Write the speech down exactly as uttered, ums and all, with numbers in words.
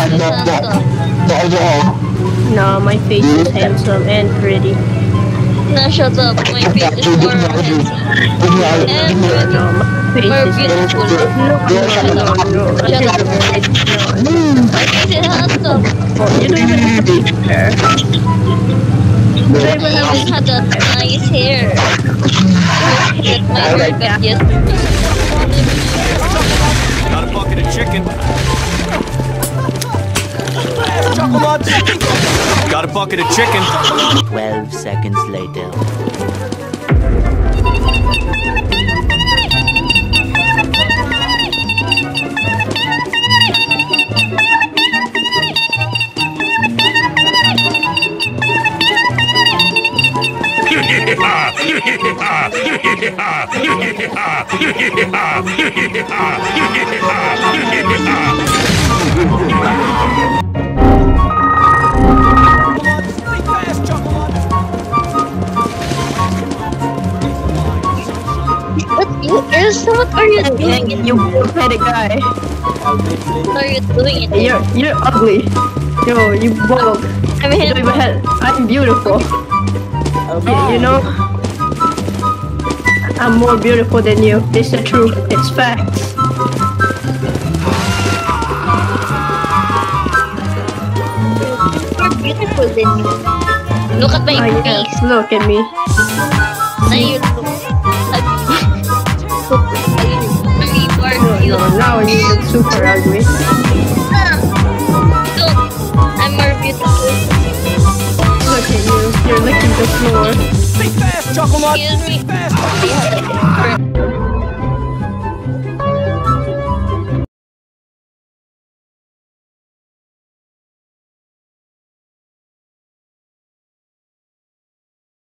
No, my face is handsome and pretty. No, shut up. My face is more handsome and pretty. No, my face More is beautiful. no, no, no, no. Shut up. No. My face is handsome. Oh, you don't even have to hair. You don't even I have even had that nice hair. That my haircut yesterday. Got a bucket of chicken. Got a bucket of chicken. Twelve seconds later. What you is what are you doing? You bald-headed guy. What are you doing? You're you're ugly. Yo, you bald. I mean, You don't even have, I'm beautiful. You, you know, I'm more beautiful than you. It's the truth. It's facts. you're beautiful than you. Look at my Oh, face. yes, look at me. Now you look ugly. You are No, cute. no, now you look super ugly. No, I'm more beautiful. Look at you. You're licking the floor. Be fast, Chocolate. Excuse me.